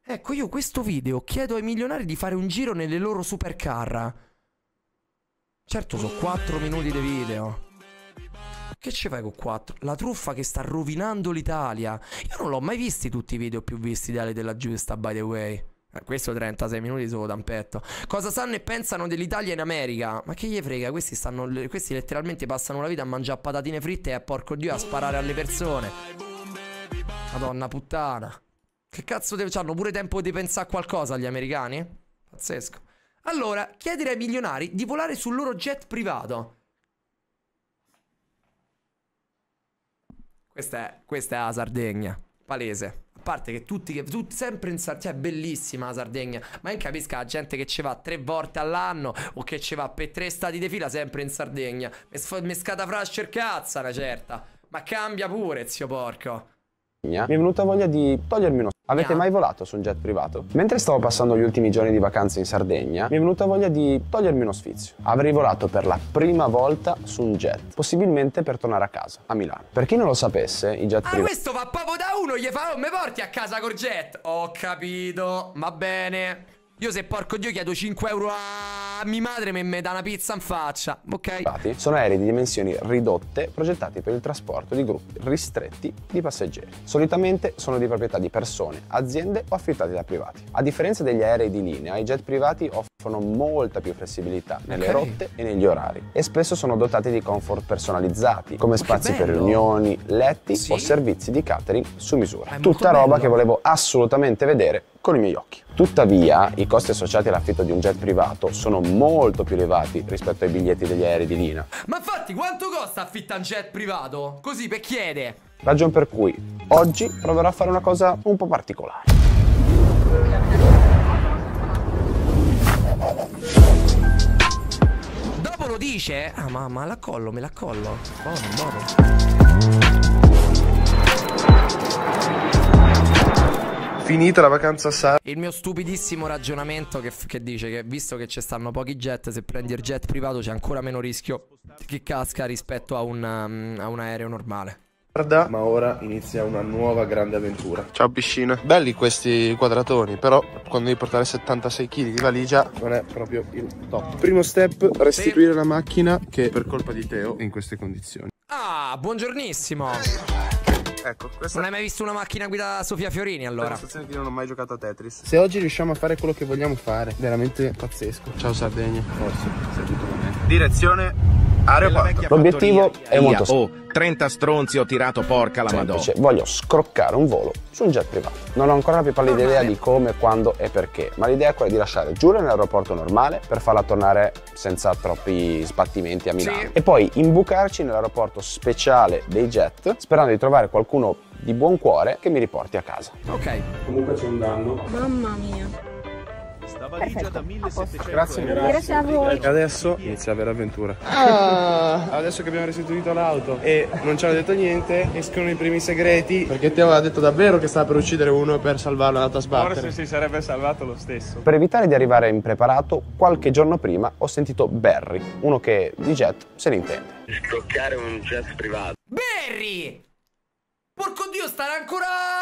Ecco, io questo video chiedo ai milionari di fare un giro nelle loro supercar. Certo, sono 4 minuti di video. Che ci fai con 4? La truffa che sta rovinando l'Italia. Io non l'ho mai visti tutti i video più visti di Ale Della Giusta, by the way. Questo 36 minuti solo d'ampetto. Cosa sanno e pensano dell'Italia in America? Ma che gli frega? Questi letteralmente passano la vita a mangiare patatine fritte e a porco Dio a sparare alle persone. Madonna puttana. Che cazzo hanno pure tempo di pensare a qualcosa gli americani? Pazzesco. Allora, chiedere ai milionari di volare sul loro jet privato. Questa è la Sardegna. Palese. A parte che tutti sempre in Sardegna. Cioè, bellissima la Sardegna. Ma io capisco la gente che ci va 3 volte all'anno o che ci va per 3 stati di fila sempre in Sardegna. Mi scatafrascia il cazzo una certa. Ma cambia pure, zio porco. Mi è venuta voglia di togliermi uno. Avete mai volato su un jet privato? Mentre stavo passando gli ultimi giorni di vacanza in Sardegna, mi è venuta voglia di togliermi uno sfizio. Avrei volato per la prima volta su un jet, possibilmente per tornare a casa, a Milano. Per chi non lo sapesse, i jet privati... questo va proprio da uno, gli fa, oh, mi porti a casa col jet? Ho capito, va bene. Io se porco Dio chiedo 5 euro a mia madre mi dà una pizza in faccia. Ok. Sono aerei di dimensioni ridotte progettati per il trasporto di gruppi ristretti di passeggeri. Solitamente sono di proprietà di persone, aziende o affittati da privati. A differenza degli aerei di linea, i jet privati offrono molta più flessibilità nelle rotte e negli orari e spesso sono dotati di comfort personalizzati come spazi per riunioni, letti o servizi di catering su misura. Tutta roba che volevo assolutamente vedere con i miei occhi. Tuttavia, i costi associati all'affitto di un jet privato sono molto più elevati rispetto ai biglietti degli aerei di linea. Ma infatti, quanto costa affittare un jet privato? Così per chiede. Ragion per cui oggi proverò a fare una cosa un po' particolare. Dopo lo dice? Ah, ma me la collo. Buono. Finita la vacanza a Sar. Il mio stupidissimo ragionamento che dice che visto che ci stanno pochi jet, se prendi il jet privato c'è ancora meno rischio che casca rispetto a un aereo normale. Ma ora inizia una nuova grande avventura. Ciao piscina. Belli questi quadratoni, però quando devi portare 76 kg di valigia non è proprio il top. Primo step, restituire la macchina che per colpa di Teo è in queste condizioni. Ah, buongiornissimo. Ecco, questa non hai mai visto una macchina guidata da Sofia Fiorini allora? È una sensazione che io non ho mai giocato a Tetris. Se oggi riusciamo a fare quello che vogliamo fare, veramente pazzesco. Ciao Sardegna. Forse, sei tutto con me. Direzione aeroporto. L'obiettivo è molto semplice. 30 stronzi ho tirato, porca la madonna. Voglio scroccare un volo su un jet privato. Non ho ancora la più pallida idea di come, quando e perché, ma l'idea è quella di lasciare Giulia nell'aeroporto normale per farla tornare senza troppi sbattimenti a Milano e poi imbucarci nell'aeroporto speciale dei jet sperando di trovare qualcuno di buon cuore che mi riporti a casa. Ok. Comunque c'è un danno. Mamma mia. Sta valigia da 1700 Grazie a voi. E adesso inizia la vera avventura. Adesso che abbiamo restituito l'auto e non ci hanno detto niente, escono i primi segreti. Perché Teo aveva detto davvero che stava per uccidere uno per salvarlo, è andato a sbattere. Forse si sarebbe salvato lo stesso. Per evitare di arrivare impreparato, qualche giorno prima ho sentito Barry, uno che di jet se ne intende. Scroccare un jet privato. Barry! Porco Dio, stare ancora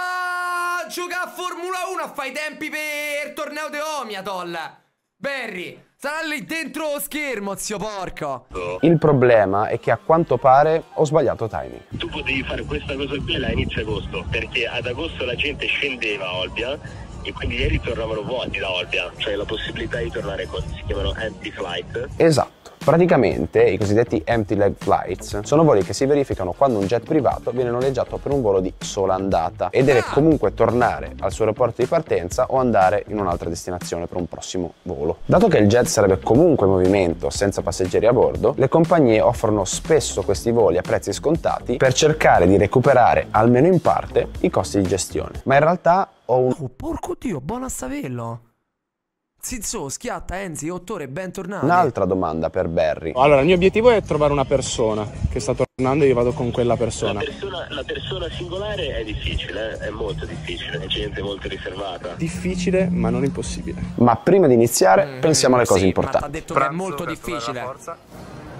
a giocare a Formula 1 a fare i tempi per il torneo di Omiatol. Barry, sarà lì dentro lo schermo, zio porco. Il problema è che a quanto pare ho sbagliato timing. Tu potevi fare questa cosa qui a inizio agosto, perché ad agosto la gente scendeva a Olbia e quindi ieri tornavano vuoti da Olbia. Cioè la possibilità di tornare con, si chiamano empty flight. Esatto. Praticamente i cosiddetti empty leg flights sono voli che si verificano quando un jet privato viene noleggiato per un volo di sola andata e deve comunque tornare al suo aeroporto di partenza o andare in un'altra destinazione per un prossimo volo. Dato che il jet sarebbe comunque in movimento senza passeggeri a bordo, le compagnie offrono spesso questi voli a prezzi scontati per cercare di recuperare almeno in parte i costi di gestione. Ma in realtà ho un... Oh, porco Dio, buona a saperlo. Zizzo, schiatta, Enzi, 8 ore, bentornati. Un'altra domanda per Barry. Allora, il mio obiettivo è trovare una persona che sta tornando e io vado con quella persona. La persona singolare è difficile, è molto difficile, è gente molto riservata. Difficile, ma non impossibile. Ma prima di iniziare, pensiamo alle cose importanti. Ma t'ha detto che è molto difficile.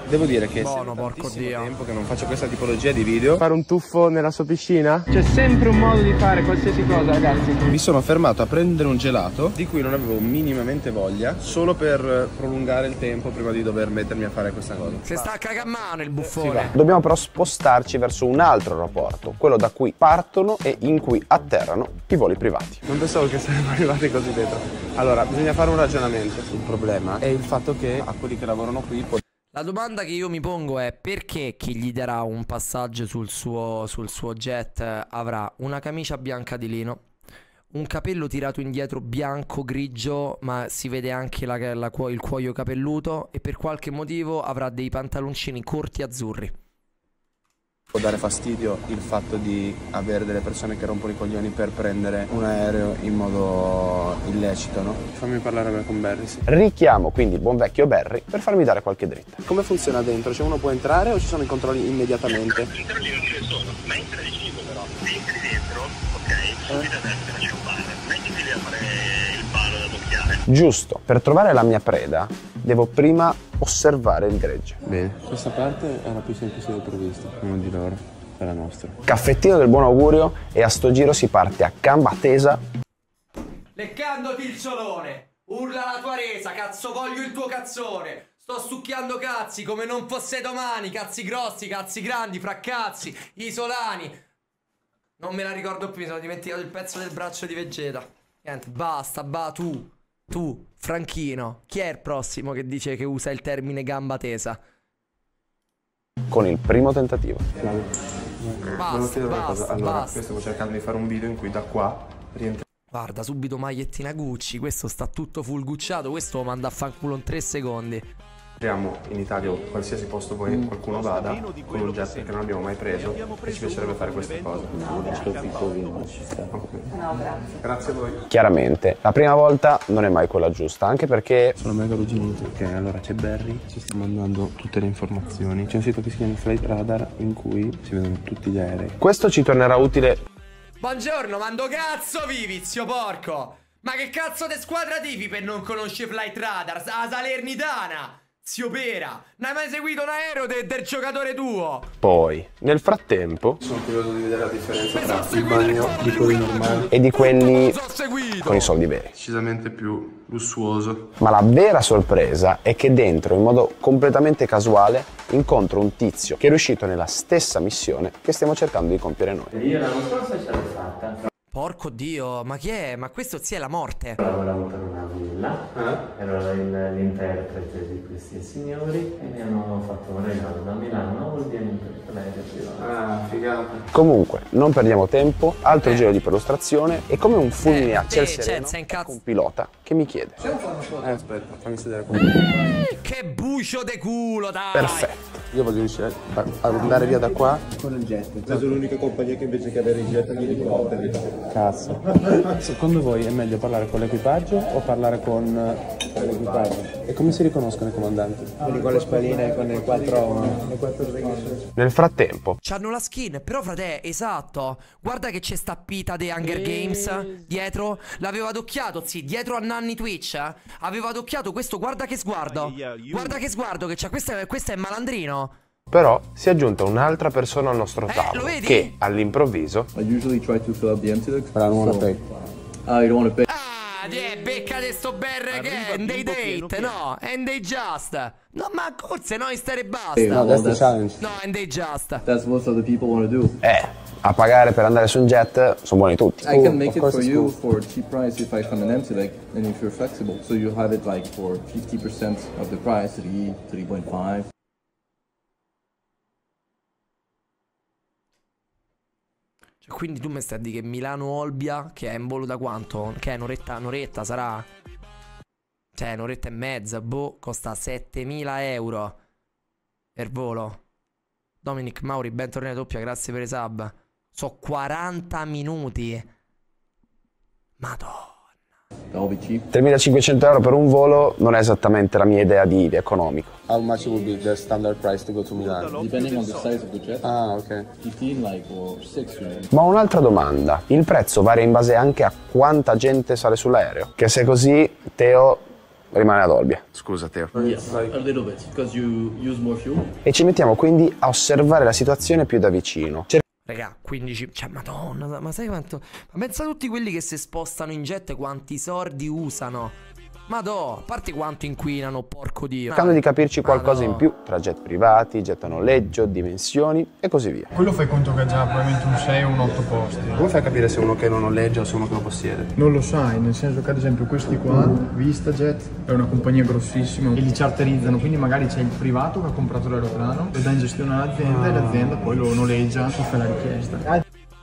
Devo dire che Buono, porco tantissimo Dio. tempo che non faccio questa tipologia di video. Fare un tuffo nella sua piscina? C'è sempre un modo di fare qualsiasi cosa, ragazzi. Mi sono fermato a prendere un gelato di cui non avevo minimamente voglia, solo per prolungare il tempo prima di dover mettermi a fare questa cosa. Se sta a cagamano il buffone. Dobbiamo però spostarci verso un altro aeroporto, quello da cui partono e in cui atterrano i voli privati. Non pensavo che saremmo arrivati così dentro. Allora, bisogna fare un ragionamento. Il problema è il fatto che a quelli che lavorano qui La domanda che io mi pongo è: perché chi gli darà un passaggio sul suo jet avrà una camicia bianca di lino, un capello tirato indietro bianco grigio ma si vede anche il cuoio capelluto, e per qualche motivo avrà dei pantaloncini corti azzurri? può dare fastidio il fatto di avere delle persone che rompono i coglioni per prendere un aereo in modo illecito, no? Fammi parlare con Barry, sì. Richiamo quindi il buon vecchio Barry per farmi dare qualche dritta. Come funziona dentro? Cioè uno può entrare o ci sono i controlli immediatamente? I controlli non ce ne sono, ma entra deciso però. Entri dentro, ok? Subito a destra c'è un bar. Mettiti lì a fare il palo da tocchiare. Giusto, per trovare la mia preda devo prima osservare il gregge. Bene, questa parte era più semplice del previsto, uno di loro, è la nostra. Caffettino del buon augurio e a sto giro si parte a gamba tesa. Leccandoti il ciolone, urla la tua resa, cazzo voglio il tuo cazzone. Sto succhiando cazzi come non fosse domani, cazzi grossi, cazzi grandi, fraccazzi, isolani. Non me la ricordo più, mi sono dimenticato il pezzo del braccio di Vegeta. Niente, basta, tu, Franchino, chi è il prossimo che dice che usa il termine gamba tesa? Con il primo tentativo. Basta. Stavo cercando di fare un video in cui da qua rientra. Guarda, subito magliettina Gucci, questo sta tutto full gucciato, questo lo manda a fanculo in 3 secondi. Entriamo in Italia o qualsiasi posto voi qualcuno vada con un jet che non abbiamo mai preso e ci piacerebbe fare questa cosa. Grazie a voi. Chiaramente, la prima volta non è mai quella giusta, anche perché Sono mega arrugginito. Ok, allora c'è Barry, ci sta mandando tutte le informazioni. C'è un sito che si chiama Flight Radar in cui si vedono tutti gli aerei. questo ci tornerà utile. Buongiorno, mando cazzo vivi, zio porco! Ma che cazzo di squadra tifi per non conoscere Flight Radar? A Salernitana! Zio Pera! Non hai mai seguito un aereo del giocatore tuo? Poi, nel frattempo, Sono curioso di vedere la differenza tra il bagno di quelli normali. e di quelli L'ho seguito! con i soldi veri. Decisamente più lussuoso. Ma la vera sorpresa è che dentro, in modo completamente casuale, incontro un tizio che è riuscito nella stessa missione che stiamo cercando di compiere noi. Io l'anno scorso ce l'ho fatta. Porco Dio, ma chi è? Ma questo zio è la morte. Lavoravo per una villa, ero l'interprete di questi signori e mi hanno fatto un regalo da Milano, vuol dire l'aereo privato. Ah, figata. Comunque, non perdiamo tempo, altro giro di perlustrazione e come un fulmine a ciel cioè, sereno, sei in ecco cazzo. un pilota che mi chiede. Aspetta, fammi sedere con me. Che bucio de culo, dai! Perfetto. Io voglio riuscire ad andare via da qua con il jet. Ho preso l'unica compagnia che invece che avere il jet gli elicotteri. Cazzo. Secondo voi è meglio parlare con l'equipaggio o parlare con l'equipaggio? E come si riconoscono i comandanti? Quelli con le spalline, con le quattro righe. Nel frattempo, C'hanno la skin, però frate, esatto. Guarda che c'è sta pita dei Hunger Games dietro. L'aveva adocchiato, sì, dietro a Nanni Twitch. Aveva adocchiato questo, guarda che sguardo. Guarda che sguardo che c'ha, questo è malandrino. però, si è aggiunta un'altra persona al nostro lo tavolo vedi? che, all'improvviso, I usually try to fill up the empty look. But I don't wanna pay. You don't want to pay. Ah, becca de sto berre che è, and they date, no, and they just. No, ma forse no, stere e basta. No, that's the challenge. No, and they just. That's what other people want to do. a pagare per andare su un jet sono buoni tutti. I can make it for you for a cheap price if I find an empty leg and if you're flexible. So you have it like for 50% of the price, 3, 3.5. Cioè, quindi tu mi stai a dire che Milano-Olbia, che è in volo da quanto? Che è un'oretta sarà? Cioè, un'oretta e mezza, boh, costa 7.000 euro per volo. Dominic Mauri, bentornato doppia, grazie per i sub. So 40 minuti. Madonna. That'll be cheap. 3.500 euro per un volo non è esattamente la mia idea di economico. How much would be the standard price to go to Milan? Depending on the size of the jet. Ah, ok. 15 like or 6 really. Ma un'altra domanda, il prezzo varia in base anche a quanta gente sale sull'aereo? Che se è così, Teo, rimane ad Olbia. Scusa Teo. Yes, a little bit, because you use more fuel. E ci mettiamo quindi a osservare la situazione più da vicino. Raga, 15... Cioè, madonna, ma sai quanto... Ma pensa a tutti quelli che si spostano in jet quanti soldi usano. Madò, a parte quanto inquinano, porco Dio. Cercando di capirci qualcosa in più tra jet privati, jet a noleggio, dimensioni e così via. Quello fai conto che ha già probabilmente un 6 o un 8 posti. Come fai a capire se uno che lo noleggia o se uno che lo possiede? Non lo sai, nel senso che ad esempio questi qua, VistaJet, è una compagnia grossissima e li charterizzano, quindi magari c'è il privato che ha comprato l'aeroplano, lo dà in gestione all'azienda e l'azienda poi lo noleggia e fa la richiesta.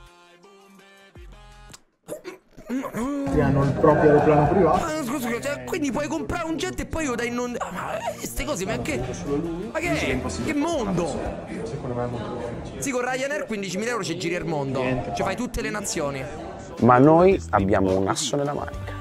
Hanno il proprio aeroplano privato. Scusa, cioè, quindi puoi comprare un jet e poi lo dai in non... Ma queste cose, ma che... Ma che mondo? Secondo me è molto difficile. Sì, con Ryanair 15.000 euro ci giri il mondo. Ci fai tutte le nazioni. Ma noi abbiamo un asso nella manica.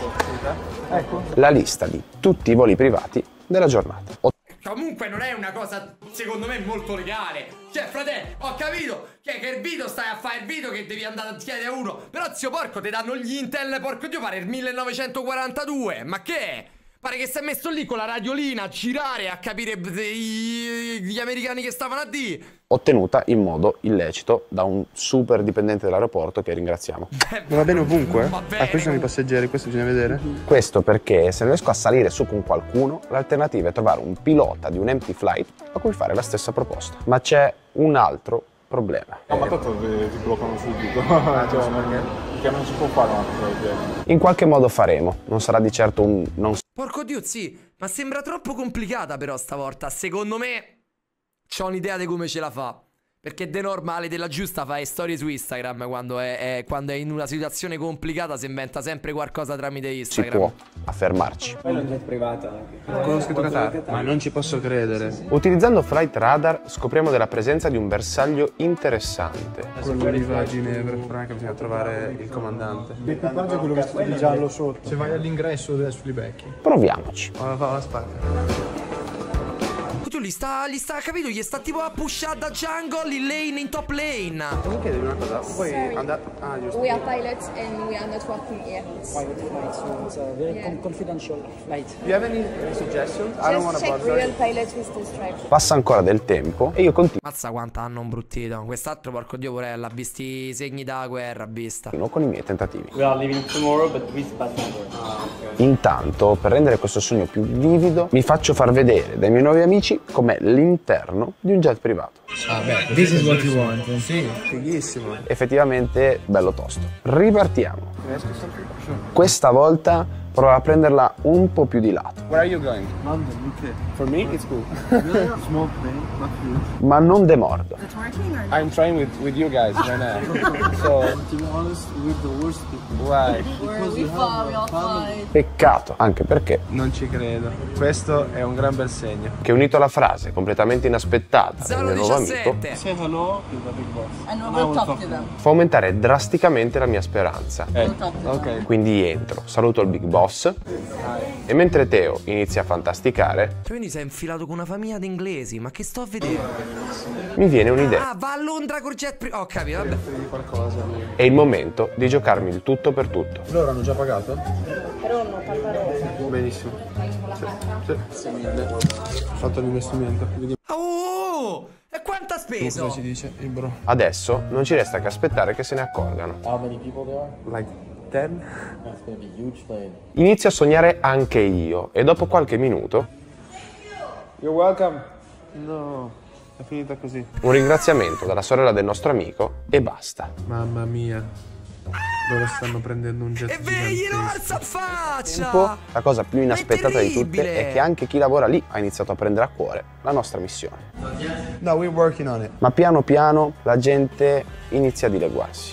Ecco. La lista di tutti i voli privati della giornata. Comunque non è una cosa, secondo me, molto legale. Cioè, fratello, ho capito che il video stai a fare il video che devi andare a chiedere a uno. Però, zio porco, ti danno gli Intel, porco Dio, pare il 1942. Ma che è? Pare che si è messo lì con la radiolina a girare, a capire gli americani che stavano a dire. Ottenuta in modo illecito da un super dipendente dell'aeroporto che ringraziamo. Ma va bene ovunque? Va bene. Ah, questi sono i passeggeri, questo bisogna vedere. Questo perché se non riesco a salire su con qualcuno, l'alternativa è trovare un pilota di un empty flight a cui fare la stessa proposta. Ma c'è un altro problema. No, ma tanto ti bloccano subito, perché non si può fare una cosa del genere. In qualche modo faremo, non sarà di certo un non. Porco Dio, sì, ma sembra troppo complicata però stavolta. Secondo me c'ho un'idea di come ce la fa. Perché de normale, della giusta, fai storie su Instagram quando è in una situazione complicata, si inventa sempre qualcosa tramite Si Instagram. può affermarci. Quello è un jet privato anche. Quello scritto Qatar. Ma non ci posso credere. Utilizzando Flight Radar scopriamo della presenza di un bersaglio interessante. Quello lì va a Ginevra, però anche bisogna trovare il comandante. L'equipaggio è quello vestito di giallo sotto. Se vai all'ingresso adesso li becchi. Proviamoci. La spacca. Tu li sta, capito? Gli sta tipo a pushare da jungle in lane, in top lane. Mi chiedevi una cosa? Puoi andare... Ah, giusto. We are pilots and we are not working here. Private flight, so it's a very confidential flight. Do you have any suggestions? I don't want Just to check bother. real pilots with the stripe. Passa ancora del tempo e io continuo Mazza quanto hanno imbruttito. Quest'altro, porco Dio, porella, ha visti i segni da guerra, vista. con i miei tentativi. We are leaving tomorrow, but with passenger. Intanto, per rendere questo sogno più vivido, mi faccio far vedere dai miei nuovi amici com'è l'interno di un jet privato. Ah beh, this is what you want. Sì, fighissimo. Effettivamente bello tosto. Ripartiamo. Questa volta provo a prenderla un po' più di lato. Where are you going? London, UK. For me, it's cool. Small plane, not huge. Ma non demordo. I'm trying with you guys right now. So, To be honest, we're the worst people. why? Because we have family. Peccato, anche perché Non ci credo. Questo è un gran bel segno. che unito alla frase completamente inaspettata del mio nuovo amico 017. Say hello to the big boss. And we will talk to them. fa aumentare drasticamente la mia speranza. Ok. Quindi entro, saluto il big boss e mentre Teo inizia a fantasticare Tu quindi sei infilato con una famiglia di inglesi, ma che sto a vedere? mi viene un'idea. Ah, va a Londra col jet privato. Oh, capito, vabbè. È il momento di giocarmi il tutto per tutto. Loro hanno già pagato? Benissimo. Sì. Ho fatto l'investimento. Vediamo Oh! E quanto ha speso? cosa ci dice il bro. Adesso non ci resta che aspettare che se ne accorgano. How many people there are? Like 10? That's gonna be a huge plane. Inizio a sognare anche io e dopo qualche minuto You're welcome. No, è finita così. un ringraziamento dalla sorella del nostro amico e basta. Mamma mia. Loro stanno prendendo un jet E glielo gigantesco. alza a faccia! Tempo, la cosa più inaspettata di tutte terribile! è che anche chi lavora lì ha iniziato a prendere a cuore la nostra missione. No, we're working on it. Ma piano piano la gente inizia a dileguarsi.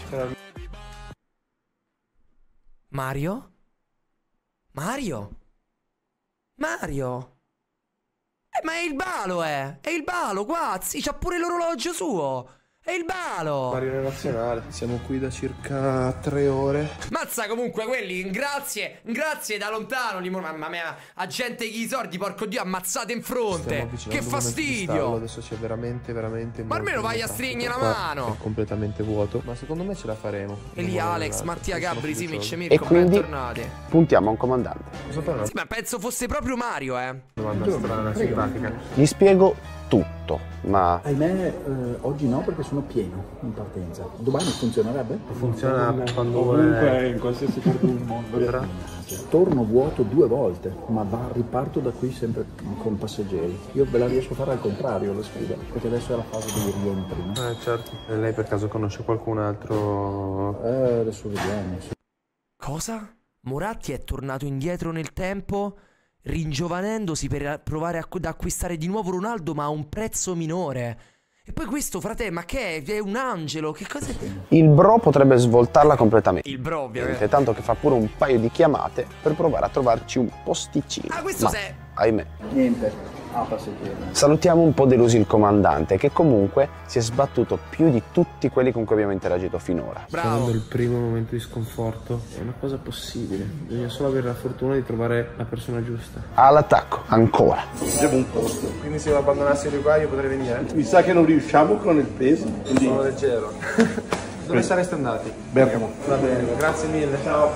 Mario? Mario? Mario? Ma è il balo, è il balo, qua, sì, c'ha pure l'orologio suo. È il balo! Marina nazionale. Siamo qui da circa 3 ore. Mazza comunque quelli, grazie da lontano, mamma mia, agente chi i sordi, porco dio, ammazzate in fronte. Che fastidio! Adesso c'è veramente ma almeno vai a stringere la mano. È completamente vuoto, ma secondo me ce la faremo. E lì Alex, Mattia, Gabri, Simic, E Mirko, quindi bentornati. puntiamo a un comandante. Sì, ma penso fosse proprio Mario, Domanda strana, simpatica. Gli spiego tutto, ma Ahimè, oggi no perché sono pieno in partenza. Domani funzionerebbe? Funziona quando Comunque in qualsiasi parte del mondo. Torno vuoto 2 volte, ma riparto da qui sempre con passeggeri. Io ve la riesco a fare al contrario la sfida, perché adesso è la fase di rientri, no? certo. E lei per caso conosce qualcun altro? Adesso vediamo. Sì. Cosa? Moratti è tornato indietro nel tempo, ringiovanendosi per provare ad acquistare di nuovo Ronaldo, ma a un prezzo minore. E poi questo, frate, ma che è un angelo? Che cosa è? il bro potrebbe svoltarla completamente. Il bro, ovviamente. Tanto che fa pure un paio di chiamate per provare a trovarci un posticino. Ah, questo Ma, sei... ahimè. Niente. Passeggeri. Salutiamo un po' delusi il comandante, che comunque si è sbattuto più di tutti quelli con cui abbiamo interagito finora. Sto avendo il primo momento di sconforto. È una cosa possibile. Bisogna solo avere la fortuna di trovare la persona giusta. All'attacco, ancora. Abbiamo un posto. Quindi se io abbandonassi qua io potrei venire? Mi sa che non riusciamo con il peso. Quindi... Sono leggero. Dove sareste andati? Bergamo. Va bene, grazie mille. Ciao.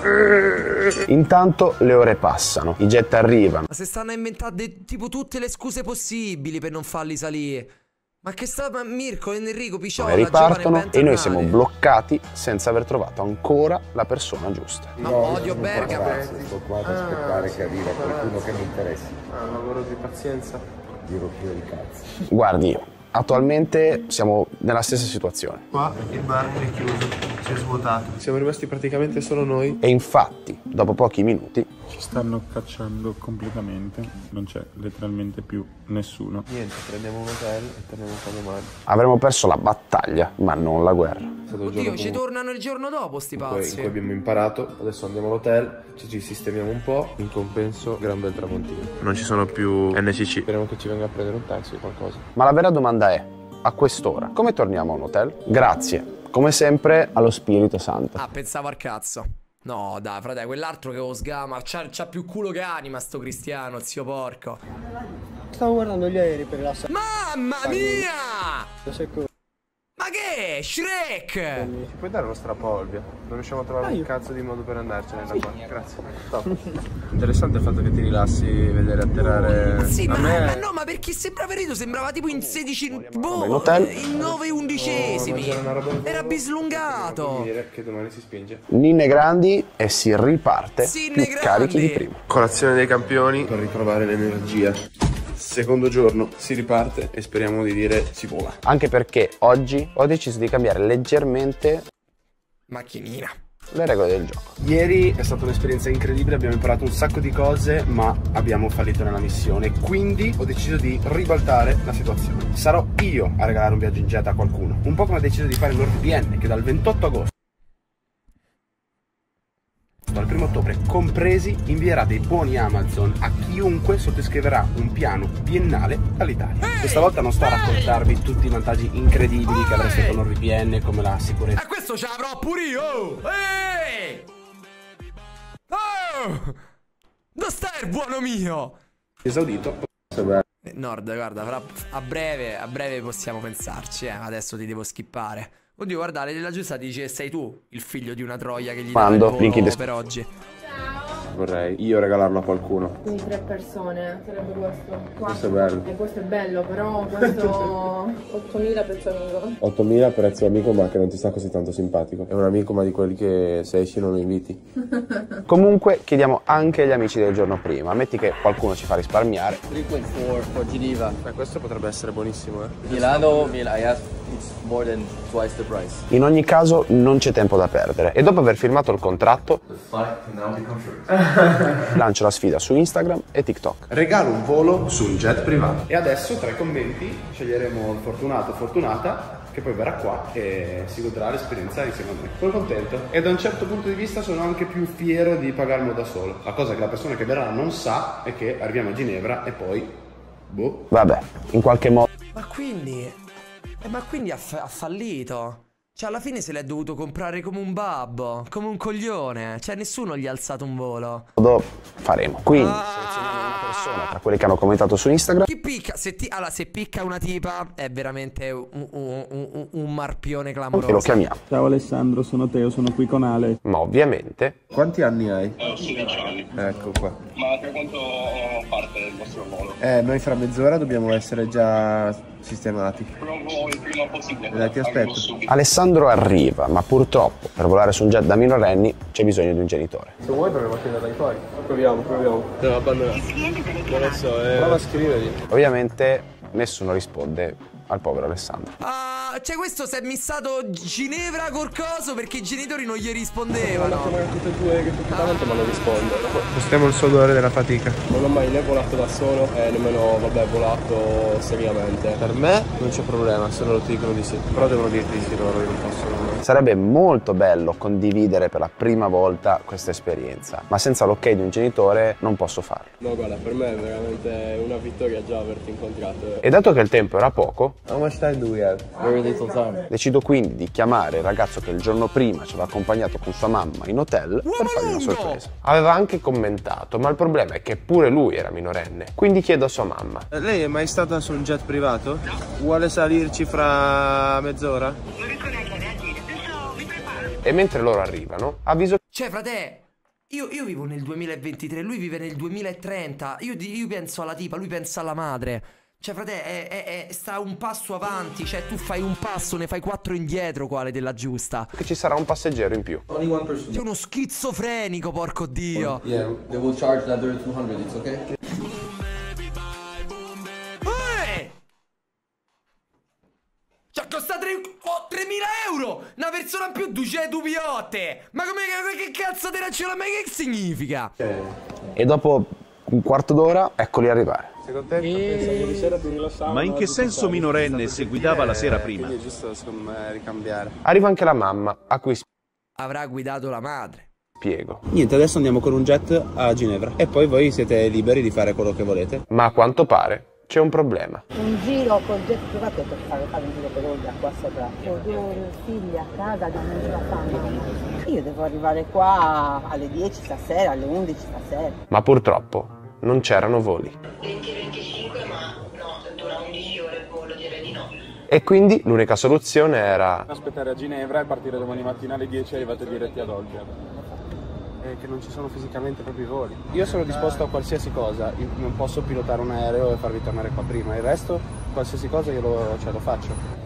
Intanto le ore passano, i jet arrivano. Ma se stanno a inventare tipo tutte le scuse possibili per non farli salire. Ma che sta Mirko, Enrico, Picciola, Ripartono e noi siamo bloccati senza aver trovato ancora la persona giusta. Ma odio Bergamo. Sto qua ad aspettare che arriva qualcuno che mi interessi. Un lavoro di pazienza. Di rottura di cazzo. Guardi, attualmente siamo nella stessa situazione. Qua il bar è chiuso, si è svuotato. Siamo rimasti praticamente solo noi. E infatti, dopo pochi minuti, ci stanno cacciando completamente. Non c'è letteralmente più nessuno. Niente, prendiamo un hotel e torniamo qua domani. avremo perso la battaglia, ma non la guerra. Oddio, ci tornano il giorno dopo sti pazzi. In cui abbiamo imparato, adesso andiamo all'hotel, ci sistemiamo un po', in compenso gran bel tramontino. Non ci sono più NCC, speriamo che ci venga a prendere un taxi o qualcosa. Ma la vera domanda è, a quest'ora, come torniamo a un hotel? Grazie, come sempre, allo Spirito Santo. Ah, pensavo al cazzo. No, dai, frate, quell'altro che lo sgama, c'ha più culo che anima sto Cristiano, zio porco. Stavo guardando gli aerei per la Mamma mia! Ma che è? Shrek! Ci puoi dare uno strappolvia? Non riusciamo a trovare un cazzo di modo per andarcene da qua. Grazie. Top. Interessante il fatto che ti rilassi vedere atterrare. Sì, a ma no, ma perché sembrava venuto? Sembrava tipo in 16. Boh, in 9 undicesimi. Era bislungato. Dire che domani si spinge. Ninne grandi e si riparte più carichi di prima. Colazione dei campioni per ritrovare l'energia. Secondo giorno si riparte e speriamo di dire si vola. Anche perché oggi ho deciso di cambiare leggermente macchinina le regole del gioco. Ieri è stata un'esperienza incredibile, abbiamo imparato un sacco di cose, ma abbiamo fallito nella missione, quindi ho deciso di ribaltare la situazione. Sarò io a regalare un viaggio in jet a qualcuno, un po' come ho deciso di fare NordVPN, che dal 28 agosto al 1° ottobre compresi invierà dei buoni Amazon a chiunque sottoscriverà un piano biennale dall'Italia. Questa volta non sto a raccontarvi tutti i vantaggi incredibili che avreste con NordVPN, come la sicurezza. E questo ce l'avrò pure io! Ehi! Oh! Dove sta il buono mio? Esaudito. Nord, guarda, a breve possiamo pensarci, adesso ti devo skippare. Oddio, guarda, la giusta dice che sei tu il figlio di una troia che gli dà il volo per oggi. Vorrei io regalarlo a qualcuno. Quindi 3 persone, sarebbe questo. Questo è bello. E questo è bello, però questo 8.000 prezzo amico. 8.000 prezzo amico, ma che non ti sta così tanto simpatico. È un amico, ma di quelli che se esci non lo inviti. Comunque chiediamo anche agli amici del giorno prima. Metti che qualcuno ci fa risparmiare. 3.4 for Geneva. Questo potrebbe essere buonissimo, Milano, it's more than twice the price. In ogni caso non c'è tempo da perdere e dopo aver firmato il contratto lancio la sfida su Instagram e TikTok. Regalo un volo su un jet privato. E adesso tra i commenti sceglieremo il fortunato o fortunata che poi verrà qua e si godrà l'esperienza insieme a me. Sono contento e da un certo punto di vista sono anche più fiero di pagarmelo da solo. La cosa che la persona che verrà non sa è che arriviamo a Ginevra e poi boh. Vabbè, in qualche modo. Ma quindi Ma quindi ha fallito. Cioè alla fine se l'è dovuto comprare come un babbo, come un coglione. Cioè nessuno gli ha alzato un volo. Lo faremo. Quindi selezioniamo una persona tra quelli che hanno commentato su Instagram. Chi picca? Allora, se picca una tipa è veramente un marpione clamoroso. E lo chiamiamo. Ciao Alessandro, sono Teo, sono qui con Ale. Ma ovviamente... Quanti anni hai? 16 anni. Ecco qua. Ma per quanto parte del vostro volo? Noi fra mezz'ora dobbiamo essere già sistemati. Provo il prima possibile. Dai, ti aspetto. Alessandro arriva, ma purtroppo per volare su un jet da minorenni c'è bisogno di un genitore. Se vuoi proviamo a chiedere ai tuoi. Proviamo. Devo abbandonare. Non lo so, prova a scrivergli. Ovviamente nessuno risponde al povero Alessandro. Cioè questo si è missato Ginevra col coso perché i genitori non gli rispondevano. Ma tutte e due che tanto ma non rispondono. Postiamo il suo odore della fatica. Non ho mai né volato da solo e nemmeno, volato seriamente. Per me non c'è problema, se loro ti dicono di sì. Però devono dirti di sì loro, io non posso. Sarebbe molto bello condividere per la prima volta questa esperienza, ma senza l'ok di un genitore non posso farlo. No, guarda, per me è veramente una vittoria già averti incontrato. E dato che il tempo era poco, How much time do we have? Very little time. decido quindi di chiamare il ragazzo che il giorno prima ci aveva accompagnato con sua mamma in hotel per fargli una sorpresa. Aveva anche commentato, ma il problema è che pure lui era minorenne, quindi chiedo a sua mamma. Lei è mai stata su un jet privato? No. Vuole salirci fra mezz'ora? Non riesco neanche a reagire, adesso mi preparo. E mentre loro arrivano, avviso... Cioè frate, io vivo nel 2023, lui vive nel 2030. Io penso alla tipa, lui pensa alla madre. Cioè frate, sta un passo avanti. Cioè tu fai un passo, ne fai 4 indietro, quale della giusta. che ci sarà un passeggero in più. Only one person. Sei uno schizofrenico, porco dio. Yeah, they will charge another 200, it's okay? Cioè costa 3.000 euro! Una persona in più 200 piotte! Ma come che cazzo di ragione? Ma che significa? E dopo un quarto d'ora, eccoli arrivare. Sei contento? Pensavo di sera più rilassato. Ma in che senso minorenne se guidava la sera prima? Quindi è giusto secondo me ricambiare. Arriva anche la mamma, a cui Avrà guidato la madre. spiego. Niente, adesso andiamo con un jet a Ginevra e poi voi siete liberi di fare quello che volete. Ma a quanto pare c'è un problema. Un giro col jet privato per fare un giro per Olga qua sopra. Ho 2 figli a casa che non ce la fanno. Io devo arrivare qua alle 10 stasera, alle 11 stasera. Ma purtroppo non c'erano voli. 20-25, ma no, dura 11 ore il volo, direi di no. E quindi l'unica soluzione era... aspettare a Ginevra e partire domani mattina alle 10 e arrivate diretti ad Olbia. Che non ci sono fisicamente proprio i voli. Io sono disposto a qualsiasi cosa, io non posso pilotare un aereo e farvi tornare qua prima, il resto, qualsiasi cosa io lo faccio.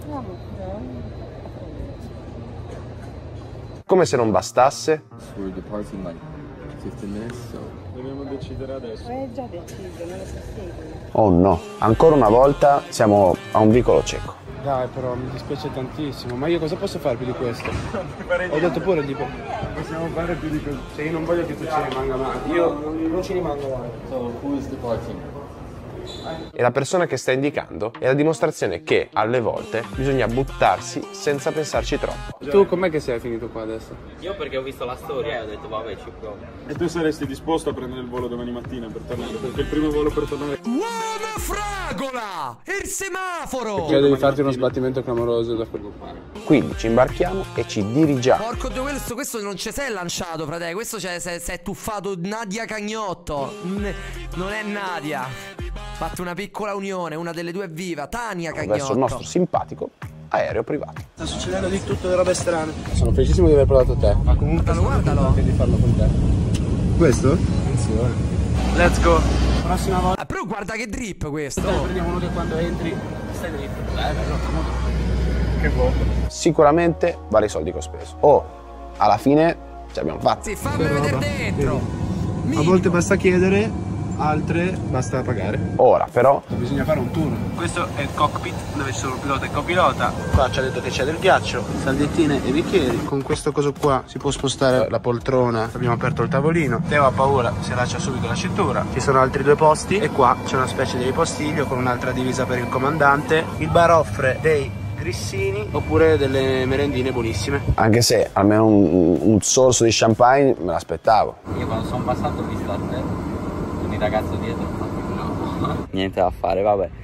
Come se non bastasse, We're departing like 15 minutes, so... Dobbiamo decidere adesso. Già deciso, non è possibile. oh no, ancora una volta siamo a un vicolo cieco. Dai però, mi dispiace tantissimo, ma io cosa posso fare più di questo? Ho detto pure di... Possiamo fare più di questo. Cioè io non voglio che tu ci rimanga male, io non ci rimango male. So, who is departing? E la persona che sta indicando è la dimostrazione che, alle volte, bisogna buttarsi senza pensarci troppo. Tu com'è che sei finito qua adesso? Io perché ho visto la storia e ho detto vabbè ci provo. E tu saresti disposto a prendere il volo domani mattina per tornare? Perché il primo volo per tornare... Uomo fragola! Il semaforo! Cioè devi farti uno sbattimento clamoroso da quel... Quindi ci imbarchiamo e ci dirigiamo. Porco Dio, questo non ci sei lanciato, frate. Questo si è tuffato Nadia Cagnotto. Non è Nadia. Fatto una piccola unione, una delle due è viva. Tania Cagnotto. Verso il nostro simpatico aereo privato. Sta succedendo di tutto, le robe strane. Sono felicissimo di aver provato te. Ma comunque guardalo. Di farlo con te. Questo? Attenzione. Let's go. Prossima volta. Però guarda che drip questo. Prendiamo uno che quando entri stai dritto. Che buono. Sicuramente vale i soldi che ho speso. Oh, alla fine ci abbiamo fatto. Sì, fammi vedere dentro. A volte basta chiedere, altre basta pagare. Ora però bisogna fare un tour. Questo è il cockpit dove ci sono pilota e copilota. Qua ci ha detto che c'è del ghiaccio, saldettine e bicchieri. Con questo coso qua si può spostare la poltrona. Abbiamo aperto il tavolino. Teo ha paura, si allaccia subito la cintura. Ci sono altri 2 posti e qua c'è una specie di ripostiglio con un'altra divisa per il comandante. Il bar offre dei grissini oppure delle merendine buonissime. Anche se almeno un sorso di champagne me l'aspettavo. Io quando sono passato ho visto a te, con il ragazzo dietro, ho fatto no. Niente da fare, vabbè.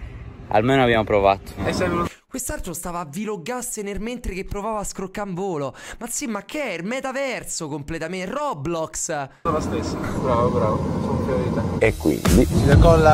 Almeno abbiamo provato. Quest'altro stava a vloggasse nel mentre che provava a scroccare in volo. Ma sì, ma che è? Il metaverso completamente, Roblox. La stessa. Bravo, sono fiero di te. E quindi si decolla.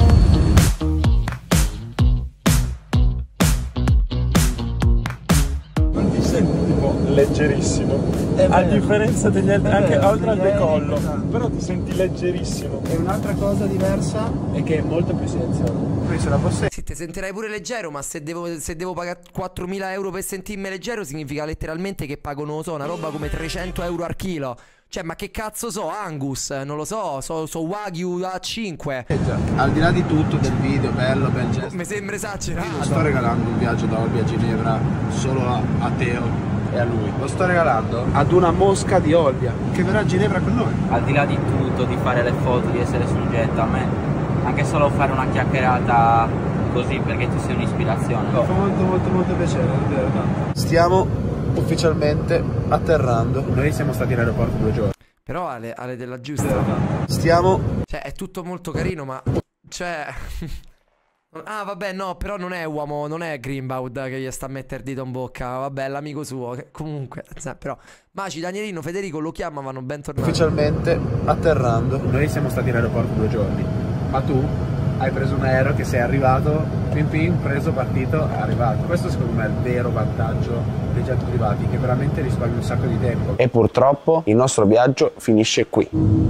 Non ti senti tipo leggerissimo? A differenza degli altri, anche oltre al decollo, però ti senti leggerissimo. E un'altra cosa diversa è che è molto più silenzioso. Sì, ti sentirai pure leggero, ma se devo pagare 4.000 euro per sentirmi leggero, significa letteralmente che pago, non lo so, una roba come 300 euro al chilo. Cioè, ma che cazzo so? Angus? Non lo so, so Wagyu A5. Al di là di tutto, del video, bello, bel gesto. Mi sembra esagerato. Io sto regalando un viaggio da Olbia a Ginevra solo a Teo e a lui. Lo sto regalando ad una mosca di Olbia che verrà a Ginevra con noi. Al di là di tutto, di fare le foto, di essere sul jet, a me anche solo fare una chiacchierata così perché ti sei un'ispirazione. Mi fa molto piacere, davvero tanto. Stiamo ufficialmente atterrando. Noi siamo stati in aeroporto 2 giorni. Però Ale della giusta. Stiamo... Cioè, è tutto molto carino, ma... Cioè... Ah, vabbè, no, però non è uomo, non è Greenbaud che gli sta a mettere il dito in bocca. Vabbè, è l'amico suo. Comunque, però... Maci, Danielino, Federico lo chiamavano, bentornati. Ufficialmente atterrando. Noi siamo stati in aeroporto 2 giorni. Ma tu hai preso un aereo che sei arrivato, preso, partito, arrivato. Questo secondo me è il vero vantaggio dei jet privati, che veramente risparmi un sacco di tempo. E purtroppo il nostro viaggio finisce qui.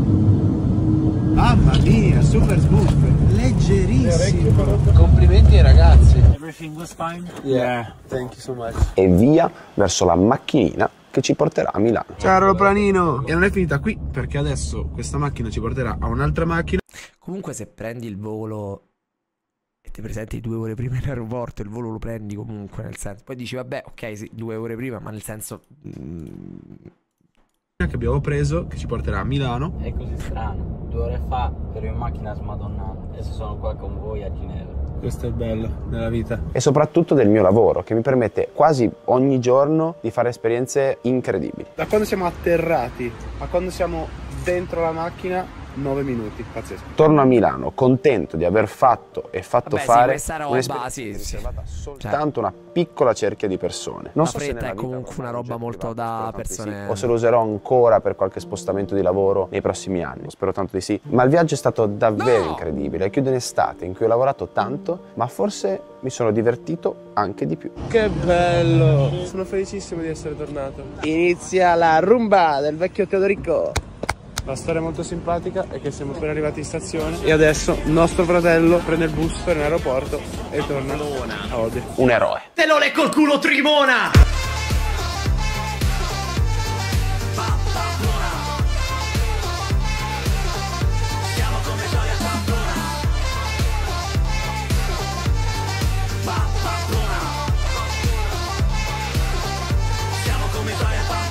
Mamma mia, super smooth, leggerissimo. Complimenti ai ragazzi. Everything was fine? Yeah, thank you so much. E via verso la macchinina che ci porterà a Milano. Ciao aeroplanino! E non è finita qui, perché adesso questa macchina ci porterà a un'altra macchina. Comunque se prendi il volo e ti presenti 2 ore prima in aeroporto, il volo lo prendi comunque, nel senso. Poi dici vabbè, ok, sì, 2 ore prima, ma nel senso... Che abbiamo preso, che ci porterà a Milano. È così strano, 2 ore fa ero in macchina smadonnata, adesso sono qua con voi a Ginevra. Questo è il bello della vita. E soprattutto del mio lavoro, che mi permette quasi ogni giorno di fare esperienze incredibili. Da quando siamo atterrati a quando siamo dentro la macchina, 9 minuti, pazzesco. Torno a Milano contento di aver fatto e fatto fare un'esperienza riservata soltanto una piccola cerchia di persone. Non so se è comunque una roba molto da persone, o se lo userò ancora per qualche spostamento di lavoro nei prossimi anni. Spero tanto di sì. Ma il viaggio è stato davvero incredibile. Chiudo in estate in cui ho lavorato tanto, ma forse mi sono divertito anche di più. Che bello! Sono felicissimo di essere tornato. Inizia la rumba del vecchio Teodorico. La storia molto simpatica è che siamo appena arrivati in stazione e adesso nostro fratello prende il bus per l'aeroporto e torna a Olbia. Un eroe. Te lo lecco il culo, Trimona!